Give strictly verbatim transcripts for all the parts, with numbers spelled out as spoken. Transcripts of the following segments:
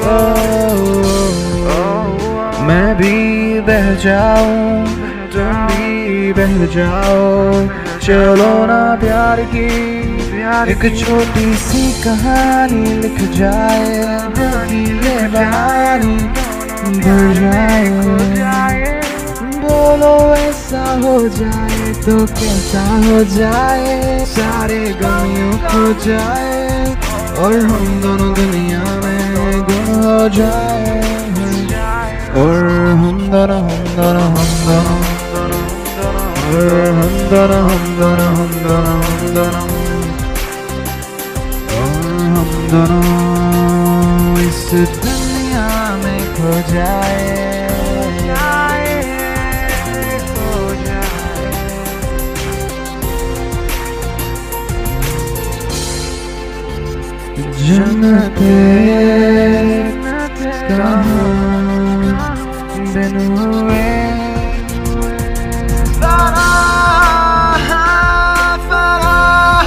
मैं भी बह जाऊं तुम भी बह जाओ, चलो ना प्यार की एक छोटी सी कहानी लिख जाए, दिल की ये कहानी भर जाए। बोलो ऐसा हो जाए तो कैसा हो जाए, सारे गमियों खो जाए और हम दोनों दुनिया में गुम हो जाए। और हम दोनों हम दोनों हम दोनों और हम दोनों हम दोनों हम दोनों हम दोनों और हम दोनों इस दुनिया में खो जाए। जन्नते कहाँ दिन हुए फराह फराह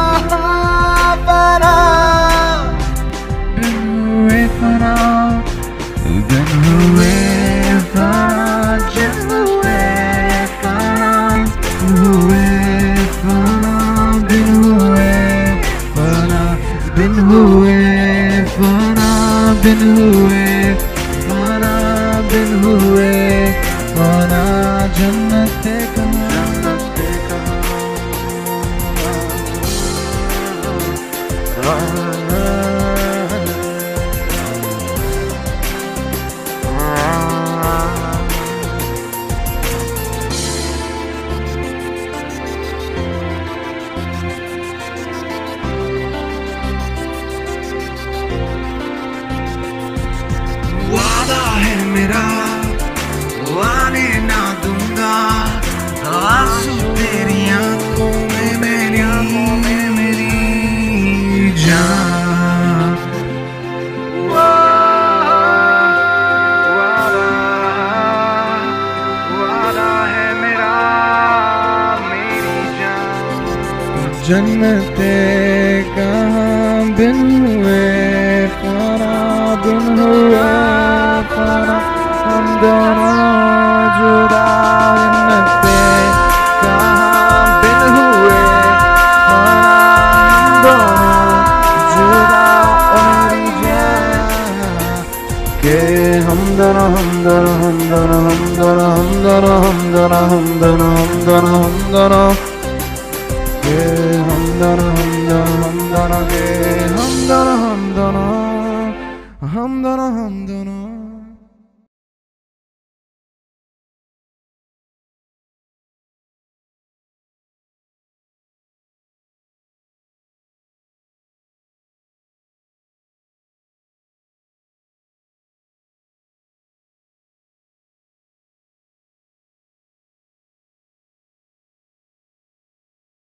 फराह, दिन हुए फराह दिन हुए फराह, दिन हुए फराह हुए फराह, दिन हुए फराह दिन हुए फराह, दिन हुए फराह, दिन हुए फराह। जन्नते कहाँ जन्नते कहाँ वादा है मेरा आने ना दूंगा, आंसू तेरी आंखों में मेरी आंखों में मेरी जान। वादा वादा है मेरा मेरी जान। जन्नते कहाँ बिन हुए फराह, बिन हुए फराह, हम दोनों जुदा। जन्नते कहाँ बिन हुए फराह, हम दोनों जुदा ओ मेरी जान। के हम दोनों हम दोनों हम दोनों हम दोनों हम दोनों हम दोनों हम दोनों हम दोनों हम दोनों के हम दोनों हम दोनों हम दोनों के हम दोनों हम दोनों हम दोनों हम दोनों